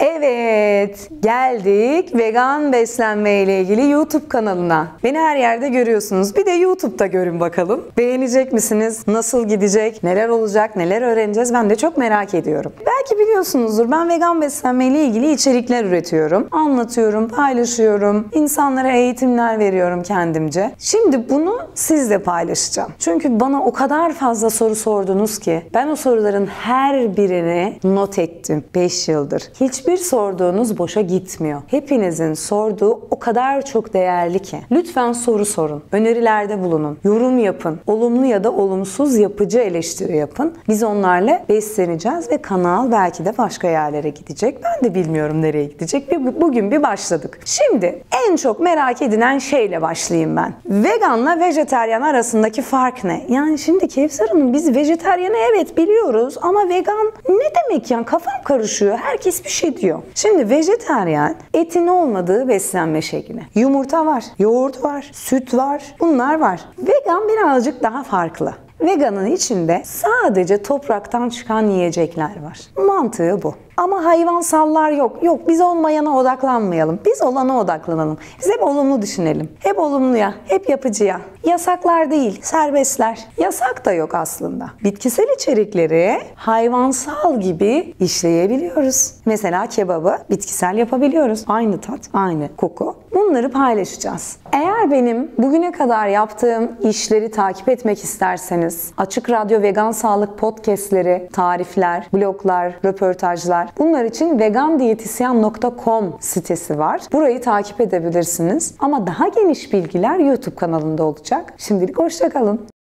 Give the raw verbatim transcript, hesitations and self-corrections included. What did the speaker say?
Evet, geldik vegan beslenme ile ilgili YouTube kanalına. Beni her yerde görüyorsunuz. Bir de YouTube'da görün bakalım. Beğenecek misiniz? Nasıl gidecek? Neler olacak? Neler öğreneceğiz? Ben de çok merak ediyorum. Belki biliyorsunuzdur, ben vegan beslenme ile ilgili içerikler üretiyorum. Anlatıyorum, paylaşıyorum. İnsanlara eğitimler veriyorum kendimce. Şimdi bunu sizle paylaşacağım. Çünkü bana o kadar fazla soru sordunuz ki ben o soruların her birini not ettim beş yıldır. Hiçbir sorduğunuz boşa gitmiyor. Hepinizin sorduğu o kadar çok değerli ki. Lütfen soru sorun. Önerilerde bulunun. Yorum yapın. Olumlu ya da olumsuz yapıcı eleştiri yapın. Biz onlarla besleneceğiz ve kanal belki de başka yerlere gidecek. Ben de bilmiyorum nereye gidecek. Bir, bugün bir başladık. Şimdi en çok merak edilen şeyle başlayayım ben. Veganla vejetaryen arasındaki fark ne? Yani şimdi Kevser Hanım, biz vejetaryen'i evet biliyoruz ama vegan ne demek yani? Kafam karışıyor. Herkes bir şey diyor. Şimdi vejetaryen etin olmadığı beslenme şekli. Yumurta var, yoğurt var, süt var. Bunlar var. Vegan birazcık daha farklı. Veganın içinde sadece topraktan çıkan yiyecekler var. Mantığı bu. Ama hayvansallar yok. Yok, biz olmayana odaklanmayalım. Biz olana odaklanalım. Biz hep olumlu düşünelim. Hep olumluya, hep yapıcıya. Yasaklar değil, serbestler. Yasak da yok aslında. Bitkisel içerikleri hayvansal gibi işleyebiliyoruz. Mesela kebabı bitkisel yapabiliyoruz. Aynı tat, aynı koku. Bunları paylaşacağız. Eğer benim bugüne kadar yaptığım işleri takip etmek isterseniz Açık Radyo Vegan Sağlık podcastleri, tarifler, bloglar, röportajlar, bunlar için vegan diyetisyen nokta com sitesi var. Burayı takip edebilirsiniz. Ama daha geniş bilgiler YouTube kanalımda olacak. Şimdilik hoşça kalın.